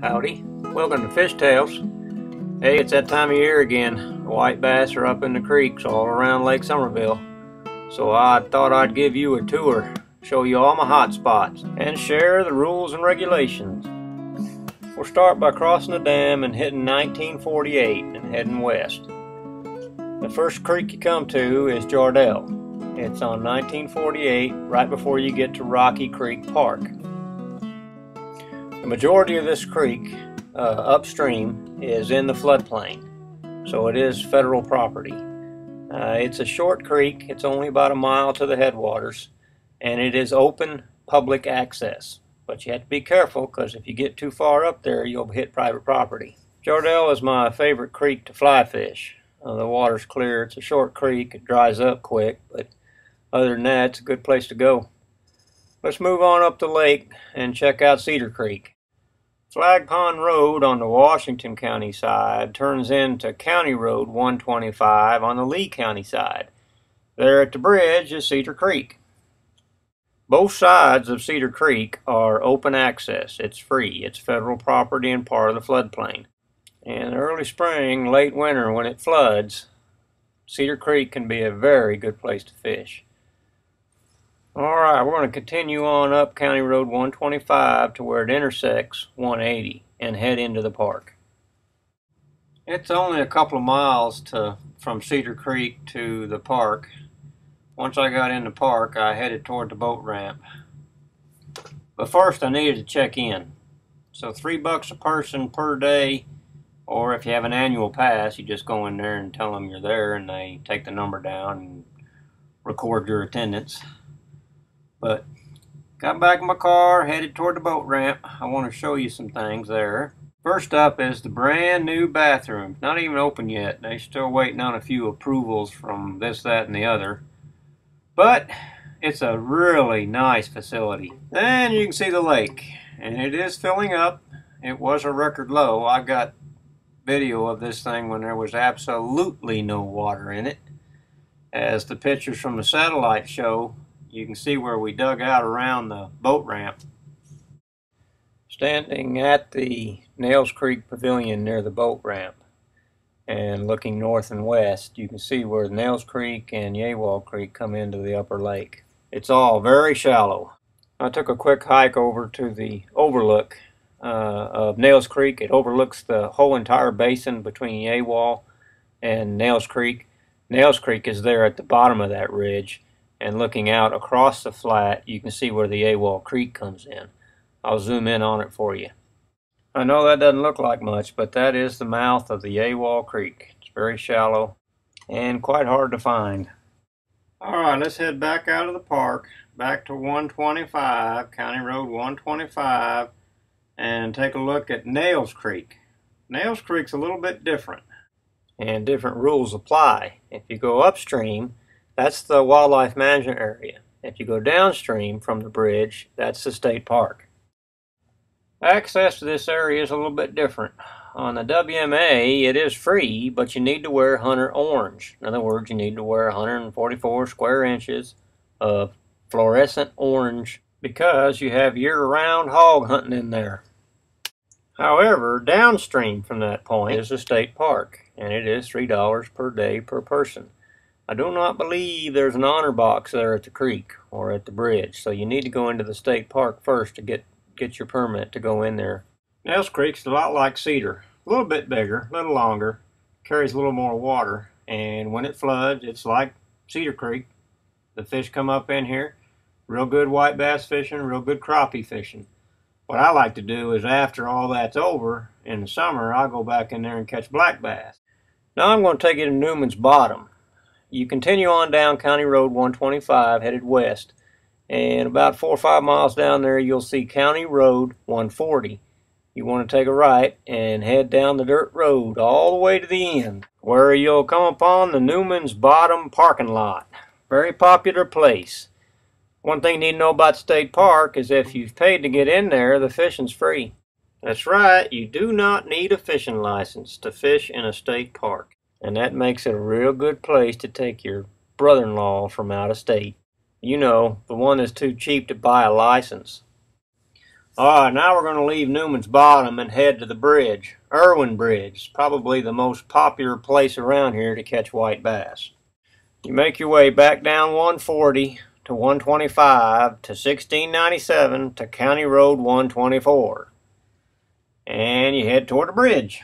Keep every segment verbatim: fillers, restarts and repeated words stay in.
Howdy, welcome to Fish Tales. Hey, it's that time of year again. The white bass are up in the creeks all around Lake Somerville. So I thought I'd give you a tour, show you all my hot spots, and share the rules and regulations. We'll start by crossing the dam and hitting nineteen forty-eight and heading west. The first creek you come to is Jardel. It's on nineteen forty-eight, right before you get to Rocky Creek Park. The majority of this creek uh, upstream is in the floodplain, so it is federal property. Uh, it's a short creek, it's only about a mile to the headwaters, and it is open public access. But you have to be careful, because if you get too far up there, you'll hit private property. Jardel is my favorite creek to fly fish. Uh, the water's clear, it's a short creek, it dries up quick, but other than that, it's a good place to go. Let's move on up the lake and check out Cedar Creek. Flag Pond Road on the Washington County side turns into County Road one twenty-five on the Lee County side. There at the bridge is Cedar Creek. Both sides of Cedar Creek are open access. It's free. It's federal property and part of the floodplain. In early spring, late winter, when it floods, Cedar Creek can be a very good place to fish. Alright, we're going to continue on up County Road one twenty-five to where it intersects one eighty and head into the park. It's only a couple of miles to from Cedar Creek to the park. Once I got in the park, I headed toward the boat ramp. But first I needed to check in. So three bucks a person per day, or if you have an annual pass, you just go in there and tell them you're there and they take the number down and record your attendance. But got back in my car, headed toward the boat ramp. I want to show you some things there. First up is the brand new bathroom. Not even open yet. They're still waiting on a few approvals from this, that, and the other. But it's a really nice facility. Then you can see the lake, and it is filling up. It was a record low. I got video of this thing when there was absolutely no water in it. As the pictures from the satellite show, you can see where we dug out around the boat ramp. Standing at the Nails Creek Pavilion near the boat ramp and looking north and west, you can see where Nails Creek and Yegua Creek come into the upper lake. It's all very shallow. I took a quick hike over to the overlook uh, of Nails Creek. It overlooks the whole entire basin between Yegua and Nails Creek. Nails Creek is there at the bottom of that ridge. And looking out across the flat, you can see where the Yegua Creek comes in. I'll zoom in on it for you. I know that doesn't look like much, but that is the mouth of the Yegua Creek. It's very shallow and quite hard to find. Alright, let's head back out of the park, back to one twenty-five, County Road one twenty-five, and take a look at Nails Creek. Nails Creek's a little bit different, and different rules apply. If you go upstream, that's the wildlife management area. If you go downstream from the bridge, that's the state park. Access to this area is a little bit different. On the W M A, it is free, but you need to wear hunter orange. In other words, you need to wear one hundred forty-four square inches of fluorescent orange because you have year-round hog hunting in there. However, downstream from that point is the state park, and it is three dollars per day per person. I do not believe there's an honor box there at the creek or at the bridge, so you need to go into the state park first to get, get your permit to go in there. Nails Creek's a lot like Cedar, a little bit bigger, a little longer, carries a little more water, and when it floods, it's like Cedar Creek. The fish come up in here, real good white bass fishing, real good crappie fishing. What I like to do is after all that's over, in the summer, I'll go back in there and catch black bass. Now I'm going to take you to Newman's Bottom. You continue on down County Road one twenty-five, headed west, and about four or five miles down there you'll see County Road one forty. You want to take a right and head down the dirt road all the way to the end, where you'll come upon the Newman's Bottom parking lot. Very popular place. One thing you need to know about State Park is if you've paid to get in there, the fishing's free. That's right, you do not need a fishing license to fish in a state park. And that makes it a real good place to take your brother-in-law from out of state. You know, the one that's too cheap to buy a license. Alright, now we're going to leave Newman's Bottom and head to the bridge. Irwin Bridge, probably the most popular place around here to catch white bass. You make your way back down one forty to one twenty-five to sixteen ninety-seven to County Road one twenty-four. And you head toward the bridge.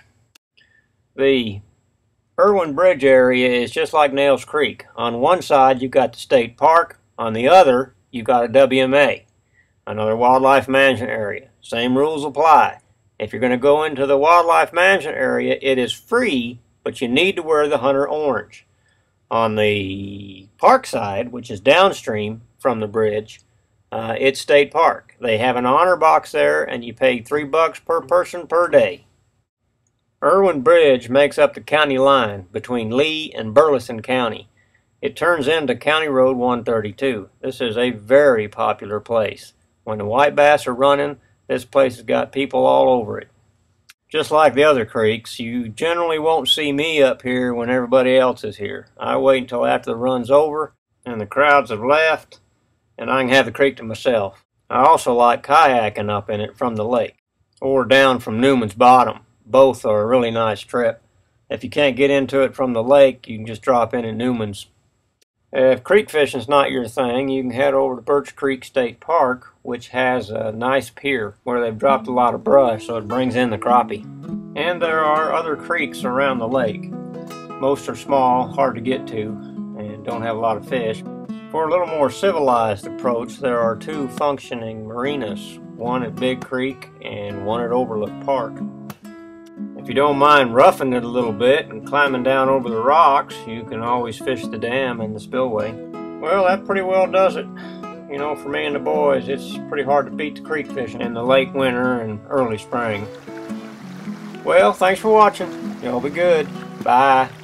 The Irwin Bridge area is just like Nails Creek. On one side you've got the state park, on the other you've got a W M A. Another wildlife management area. Same rules apply. If you're going to go into the wildlife management area, it is free, but you need to wear the hunter orange. On the park side, which is downstream from the bridge, uh, it's state park. They have an honor box there, and you pay three bucks per person per day. Irwin Bridge makes up the county line between Lee and Burleson County. It turns into County Road one thirty-two. This is a very popular place. When the white bass are running, this place has got people all over it. Just like the other creeks, you generally won't see me up here when everybody else is here. I wait until after the run's over and the crowds have left, and I can have the creek to myself. I also like kayaking up in it from the lake, or down from Newman's Bottom. Both are a really nice trip. If you can't get into it from the lake, you can just drop in at Newman's. If creek fishing is not your thing, you can head over to Birch Creek State Park, which has a nice pier where they've dropped a lot of brush so it brings in the crappie. And there are other creeks around the lake. Most are small, hard to get to, and don't have a lot of fish. For a little more civilized approach, there are two functioning marinas, one at Big Creek and one at Overlook Park. If you don't mind roughing it a little bit and climbing down over the rocks, you can always fish the dam and the spillway. Well, that pretty well does it. You know, for me and the boys, it's pretty hard to beat the creek fishing in the late winter and early spring. Well, thanks for watching. Y'all be good. Bye.